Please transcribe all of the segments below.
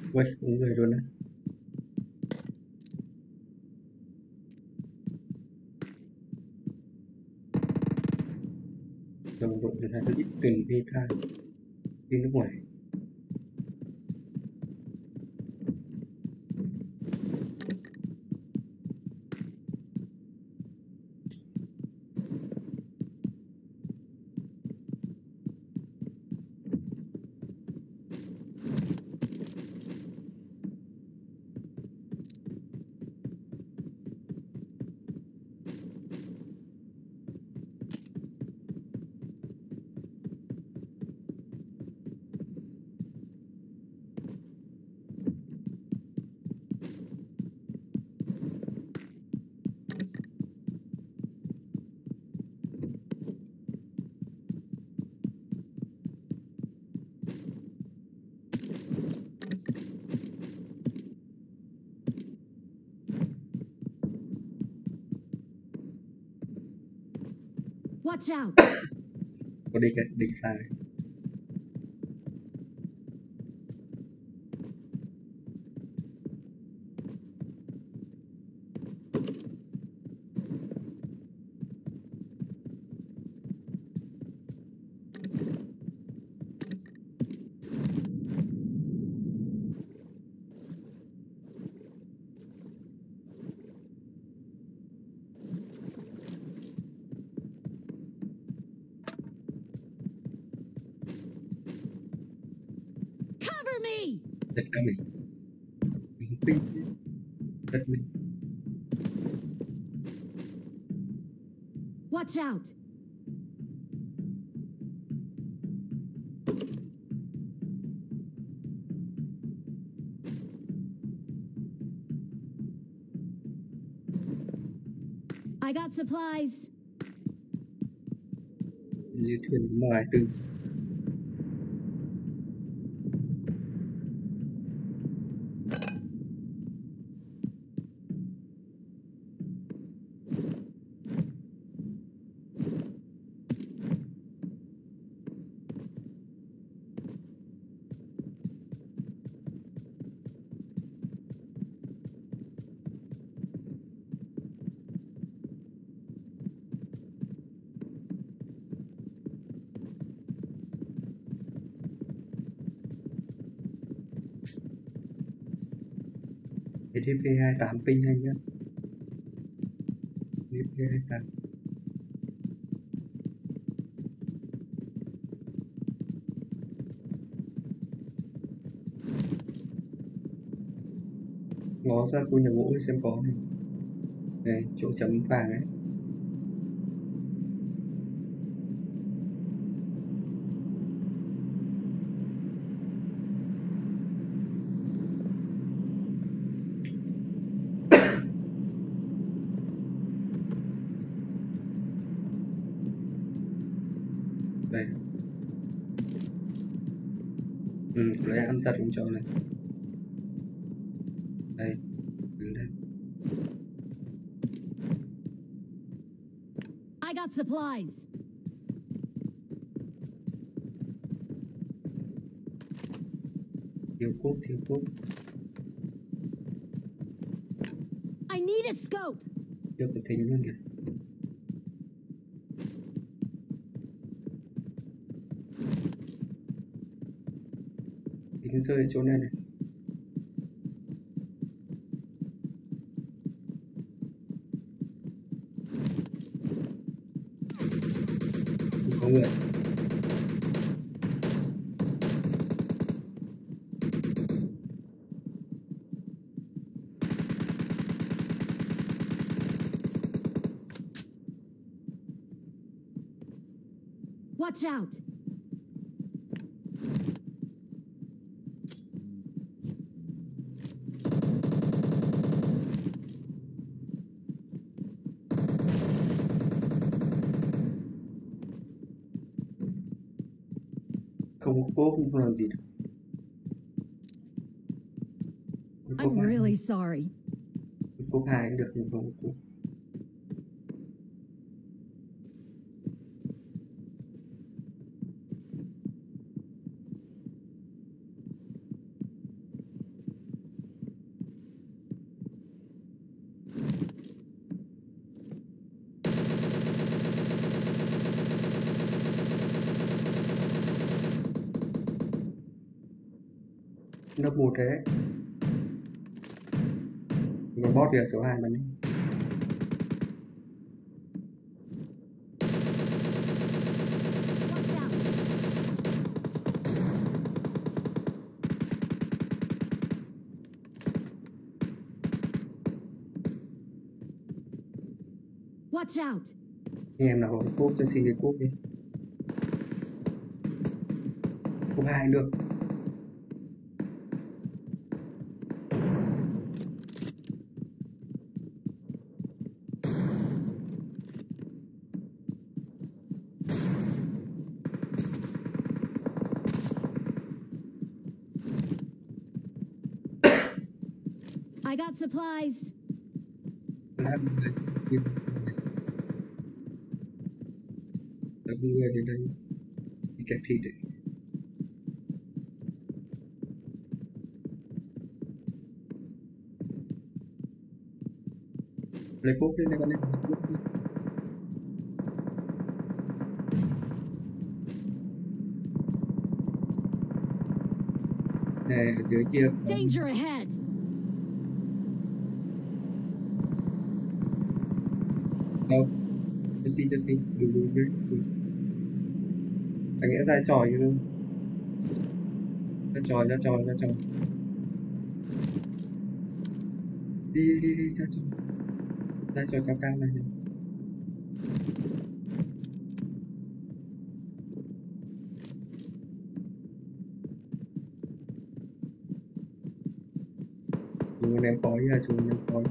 Ui, đúng người luôn đấy. Đồng đội được hai đứa ít tiền beta đi nước ngoài. Watch out. Có đi cái đi sai. Cover me. Đất cả mình pin đất mình. Watch out. I got supplies. Dưới thuyền ngoài từ DP28 ping hay nhá. DP28 ngó ra khu nhà gỗ xem có này. Đây, chỗ chấm vàng ấy. Đây. Lấy ăn giật cũng cho này. Đây, đứng đây. I got supplies. Thiếu cốt. I need a scope. Thiếu cái thính luôn kìa. Thính rơi ở chỗ này này. Không có người. Watch out. Không có cốt không làm gì được. I'm really sorry. Cốt 2 cũng được nhưng không có cốt. Nó một thế. Còn boss thì ở số 2 bắn đi. Watch out! Anh em nào có cái cúp cho xin cái cúp đi. Cúp 2 được. I got supplies. Làm người sẽ kiếm. Đã người đến đây. Đi kẹp thịt đấy. Lấy cúp đi, lấy con em. Lấy cúp đi. Này, ở dưới kia có... Danger ahead! Đâu? Cho xin. Đúng. Anh nghĩa ra tròi chứ. Ra tròi. Đi ra tròi. Ra tròi cao này. Chúng ném khói ra, chúng ném khói.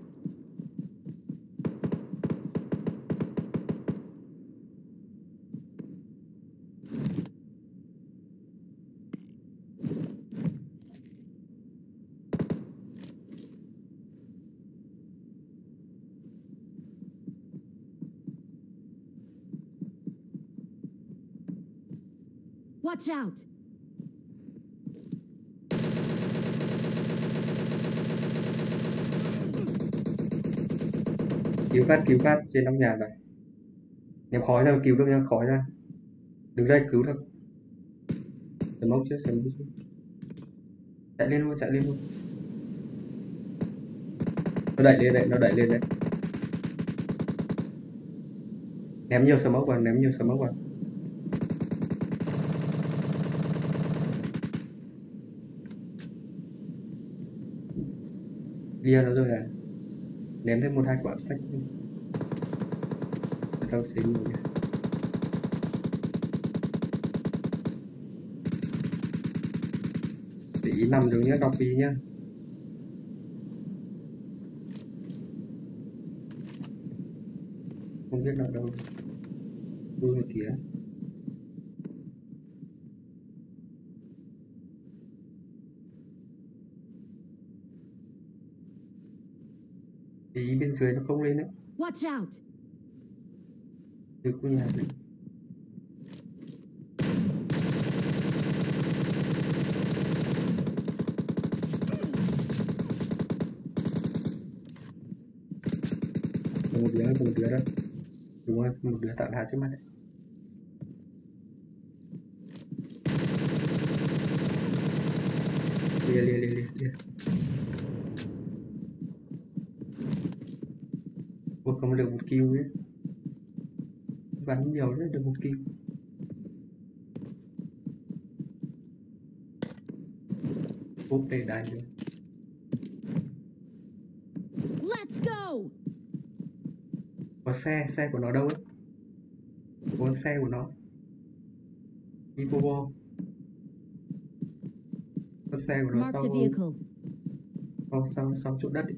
Watch out! Cứu phát trên nóc nhà rồi. Ném khói ra, cứu được nha, khói ra. Đứng đây cứu được. Sớm mốc chứ. Chạy lên luôn. Nó đẩy lên đấy. Ném nhiều sớm mốc vào. Lia nó rồi à? Ném thêm 1-2 quả phách. Đâu xính rồi nhỉ? Để ý nằm giống nhá, copy nhá. Không biết nó đâu. Đuôi một tía. Để ý bên dưới nó không lên đấy. Watch out! Từ khu nhà này. Một đứa đó. Đúng rồi, một đứa tạo đá trước mắt đấy. Lia. Ủa, không được 1 kill ấy. Bắn nhiều đấy, được 1 kill. Úp đây đài rồi. Let's go! Có xe của nó đâu ấy? Có xe của nó. Ipobo. Có xe của nó Marked a vehicle. sau chỗ đất ấy.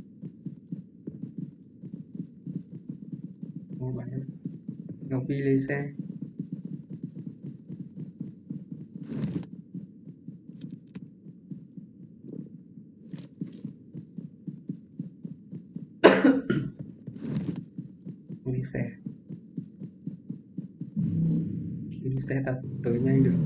Ô bạn ơi. Ngọc Phi lấy xe. Không đi xe. Đi xe ta tới nhanh được.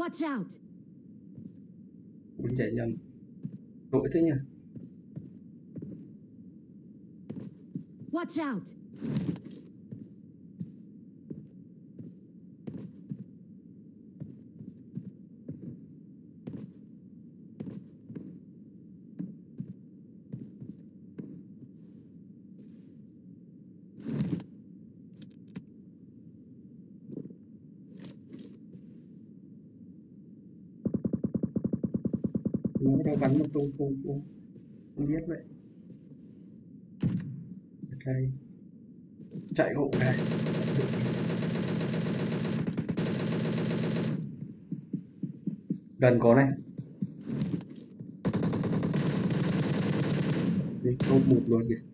Watch out! Mình chạy nhầm. Lỗi thế nhỉ? Watch out! Nó đang bắn mà không biết vậy. Đây. Chạy hộ này. Gần có này. Đi, không một rồi kìa.